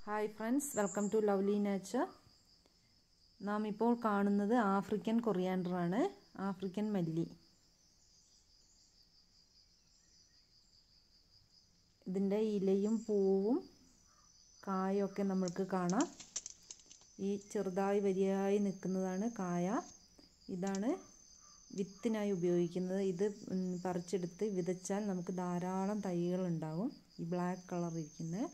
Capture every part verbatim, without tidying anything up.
Hi friends, welcome to lovely nature. നാം ഇപ്പോൾ കാണുന്നത് ആഫ്രിക്കൻ കൊറിയാണ്ടറാണ്, ആഫ്രിക്കൻ മല്ലി. ഇതിൻ്റെ ഇലയും പൂവും കായൊക്കെ നമ്മൾക്ക് കാണാം. ഈ ചെറുതായി വരിയായി നിൽക്കുന്നതാണ് കായ. ഇതാണ് വിത്തിനായി ഉപയോഗിക്കുന്നത്. ഇത് പറിച്ചെടുത്ത് വിതച്ചാൽ നമുക്ക് ധാരാളം തൈകൾ ഉണ്ടാകും. ഈ ബ്ലാക്ക് കളർ ഇരിക്കുന്നത്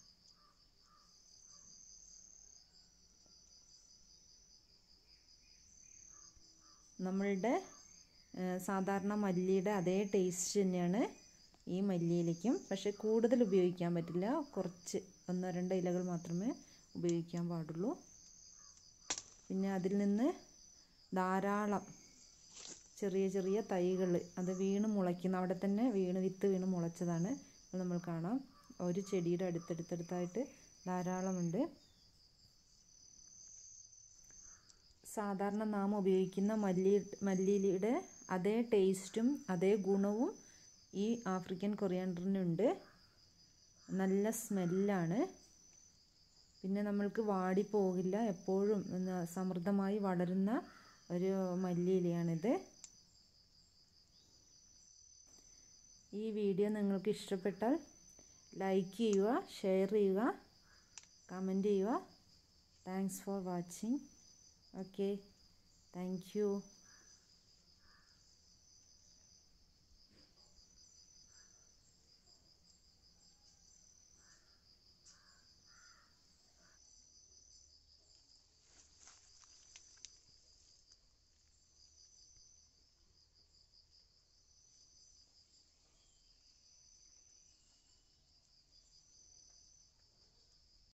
നമ്മളുടെ സാധാരണ മല്ലിയുടെ അതേ ടേസ്റ്റ് തന്നെയാണ് ഈ മല്ലിയിലേക്കും. പക്ഷേ കൂടുതൽ ഉപയോഗിക്കാൻ പറ്റില്ല, കുറച്ച് ഒന്നോ രണ്ടോ ഇലകൾ മാത്രമേ ഉപയോഗിക്കാൻ പാടുള്ളൂ. പിന്നെ അതിൽ നിന്ന് ധാരാളം ചെറിയ ചെറിയ തൈകൾ അത് വീണ് മുളയ്ക്കുന്ന, അവിടെ തന്നെ വീണ് വിത്ത് വീണ് മുളച്ചതാണ്. അത് നമ്മൾ കാണാം. ഒരു ചെടിയുടെ അടുത്തടുത്തടുത്തായിട്ട് ധാരാളമുണ്ട്. സാധാരണ നാം ഉപയോഗിക്കുന്ന മല്ലി മല്ലിയുടെ അതേ ടേസ്റ്റും അതേ ഗുണവും ഈ ആഫ്രിക്കൻ കൊറിയാണ്ടറിനുണ്ട്. നല്ല സ്മെല്ലാണ്. പിന്നെ നമ്മൾക്ക് വാടിപ്പോകില്ല, എപ്പോഴും സമൃദ്ധമായി വളരുന്ന ഒരു മല്ലിയിലയാണിത്. ഈ വീഡിയോ നിങ്ങൾക്ക് ഇഷ്ടപ്പെട്ടാൽ ലൈക്ക് ചെയ്യുക, ഷെയർ ചെയ്യുക, കമൻറ്റ് ചെയ്യുക. Thanks for watching. Okay, thank you.